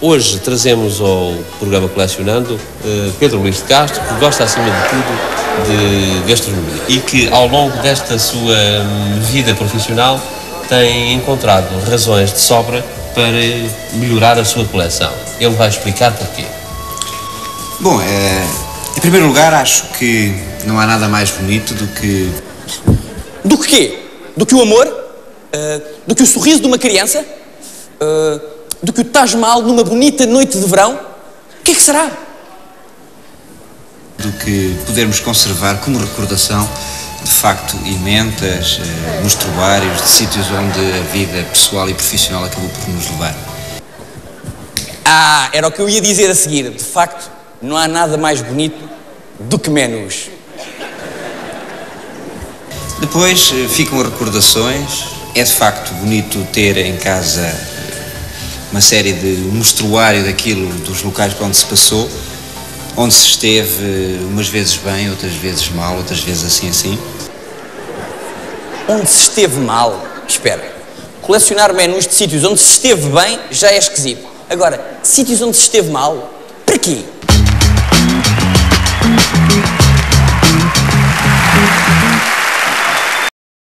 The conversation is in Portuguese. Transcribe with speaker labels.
Speaker 1: Hoje trazemos ao programa Colecionando Pedro Luís de Castro, que gosta acima de tudo de gastronomia e que ao longo desta sua vida profissional tem encontrado razões de sobra para melhorar a sua coleção. Ele vai explicar porquê.
Speaker 2: Bom, em primeiro lugar, acho que não há nada mais bonito do que...
Speaker 3: Do que quê? Do que o amor? Do que o sorriso de uma criança? Do que o Taj Mahal numa bonita noite de verão? O que é que será?
Speaker 2: Do que podermos conservar como recordação, de facto, emendas, mostruários, de sítios onde a vida pessoal e profissional acabou por nos levar.
Speaker 3: Ah, era o que eu ia dizer a seguir. De facto, não há nada mais bonito do que menus.
Speaker 2: Depois ficam recordações. É de facto bonito ter em casa uma série de mostruário daquilo, dos locais para onde se passou, onde se esteve umas vezes bem, outras vezes mal, outras vezes assim.
Speaker 3: Onde se esteve mal? Espera, colecionar menus de sítios onde se esteve bem já é esquisito. Agora, sítios onde se esteve mal? Para quê?